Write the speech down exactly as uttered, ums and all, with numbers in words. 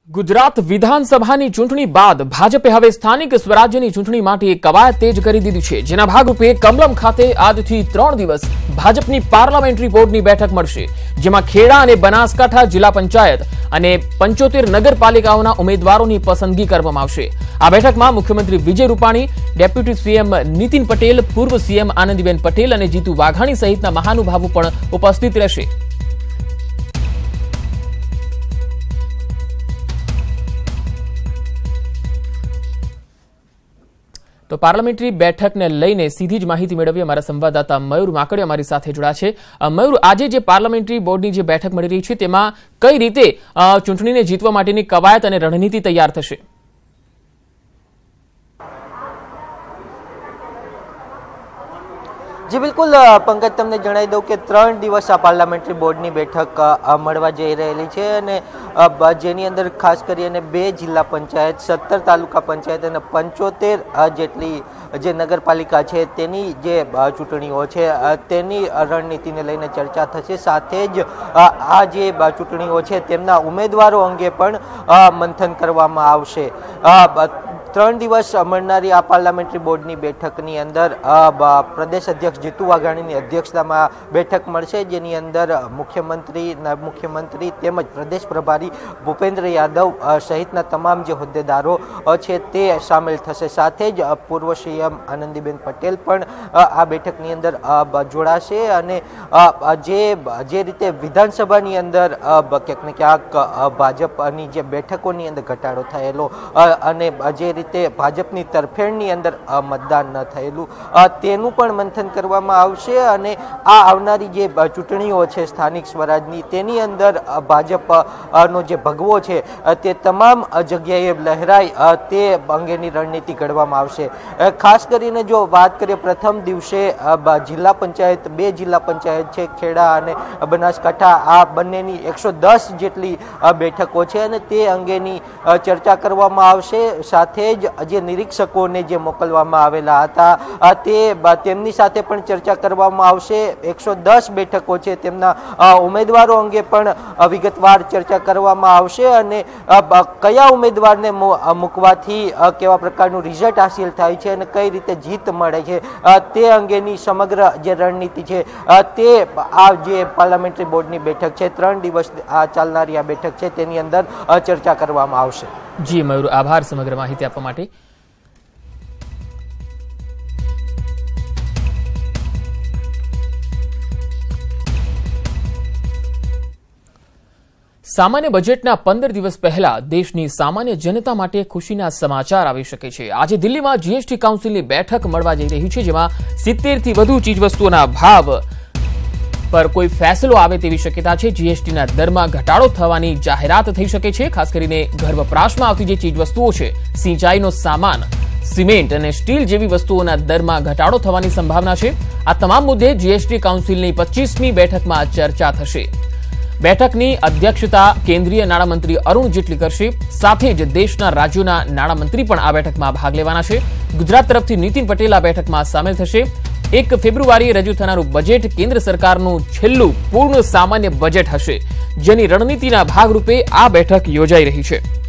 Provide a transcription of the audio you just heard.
ગુજરાત વિધાનસભાની ચૂંટણી બાદ ભાજપે હવે સ્થાનિક સ્વરાજ્યની ચૂંટણી માટે કવાયત તેજ કરી દીધી છે, જેના ભાગરૂપે કમલમ ખાતે આજથી ત્રણ દિવસ ભાજપની પાર્લામેન્ટરી બોર્ડની બેઠક મળશે, જેમાં ખેડા અને બનાસકાંઠા જિલ્લા પંચાયત અને પંચોતેર નગરપાલિકાઓના ઉમેદવારોની પસંદગી કરવામાં આવશે। આ બેઠકમાં મુખ્યમંત્રી વિજય રૂપાણી, ડેપ્યુટી સીએમ નીતિન પટેલ, પૂર્વ સીએમ આનંદીબેન પટેલ અને જીતુ વાઘાણી સહિતના મહાનુભાવો પણ ઉપસ્થિત રહેશે। तो पार्लामेंटरी बैठक ने लईने सीधी ज माहिती मेळवी अमारा संवाददाता मयूर माकड़े अमारी साथे जोड़ा छे। मयूर, आज जे पार्लामेंटरी बोर्डनी जे बैठक मळी रही छे तेमां कई रीते चूंटणीने जीतवा माटेनी कवायत अने रणनीति तैयार थशे? जी बिल्कुल पंकज, तमने जणावी दऊं के त्रण दिवस आ पार्लामेंटरी बोर्डनी बैठक मळवा जई रहेली छे अने जेनी अंदर खास करीने बे जिल्ला पंचायत, सत्तर तालुका पंचायत अने पंचोतेर जेटली जे नगरपालिका छे तेनी जे चूंटणीओ छे तेनी रणनीतिने लईने चर्चा थशे। साथे ज आ जे चूंटणीओ छे तेमना उमेदवारो अंगे पण मंथन करवामां आवशे। त्रण दिवस મળનારી આ પાર્લામેન્ટરી બોર્ડની બેઠકની અંદર પ્રદેશ અધ્યક્ષ જીતુ વાઘાણીની અધ્યક્ષતામાં બેઠક મળશે, જેની અંદર મુખ્યમંત્રી, નાયબ મુખ્યમંત્રી તેમજ પ્રદેશ પ્રભારી ભૂપેન્દ્ર યાદવ સહિતના તમામ જે હોદ્દેદારો છે તે સામેલ થશે। સાથે જ પૂર્વ સીએમ આનંદીબેન પટેલ પણ આ બેઠકની અંદર જોડાશે અને જે જે રીતે વિધાનસભાની અંદર ક્યાંક ને ક્યાંક ભાજપની જે બેઠકોની અંદર ઘટાડો થયેલો અને જે રીતે ભાજપની તરફેણની અંદર મતદાન ન થયેલું તેનું પણ મંથન કરવામાં આવશે અને આ આવનારી જે ચૂંટણીઓ છે સ્થાનિક સ્વરાજની તેની અંદર ભાજપનો જે ભગવો છે તે તમામ જગ્યાએ લહેરાય તે અંગેની રણનીતિ ઘડવામાં આવશે। ખાસ કરીને જો વાત કરીએ પ્રથમ દિવસે જિલ્લા પંચાયત, બે જિલ્લા પંચાયત છે ખેડા અને બનાસકાંઠા, આ બંનેની એકસો દસ જેટલી બેઠકો છે અને તે અંગેની ચર્ચા કરવામાં આવશે। સાથે જે નિરીક્ષકોને જે મોકલવામાં આવેલા હતા તે તેમની સાથે પણ ચર્ચા કરવામાં આવશે। એકસો દસ બેઠકો છે તેમના ઉમેદવારો અંગે પણ વિગતવાર ચર્ચા કરવામાં આવશે અને કયા ઉમેદવારને મૂકવાથી કેવા પ્રકારનું રિઝલ્ટ હાંસિલ થાય છે અને કઈ રીતે જીત મળે છે તે અંગેની સમગ્ર જે રણનીતિ છે તે આ જે પાર્લામેન્ટરી બોર્ડની બેઠક છે, ત્રણ દિવસ આ ચાલનારી આ બેઠક છે તેની અંદર ચર્ચા કરવામાં આવશે। जी मयूर, आभार समग्र माहिती आपवा माटे। सामान्य बजेटना पंदर दिवस पहला देशनी सामान्य जनता माटे खुशीना समाचार आवी शके छे। आज दिल्ली में जीएसटी काउंसिलनी बैठक मळवा जई रही छे, जेमां सित्तेर थी वधु चीजवस्तुओना भाव पर कोई फैसलो आवे तेवी शक्यता छे। जीएसटीना दरमां घटाडो थवानी जाहेरात थई शके छे। खास करीने घर वपराशमां आवती जे चीजवस्तुओ छे, सिंचाईनो सामान, सीमेंट अने स्टील जेवी वस्तुओना दरमां घटाडो थवानी संभावना छे। आ तमाम मुद्दे जीएसटी काउंसिलनी पच्चीसमी बैठकमां चर्चा थशे। बैठकनी अध्यक्षता केंद्रीय नाणामंत्री अरुण जेटली करशे। साथे ज देशना राज्योना नाणामंत्री पण आ बैठकमां भाग लेवाना छे। गुजरात तरफथी નીતિન પટેલ आ बैठकमां सामेल थशे। एक फेब्रुआरीए रजू थनारू बजेट केंद्र सरकारનું છેલ્લું પૂર્ણ સામાન્ય બજેટ હશે, જેની રણનીતિના ભાગરૂપે આ બેઠક યોજાઈ રહી છે।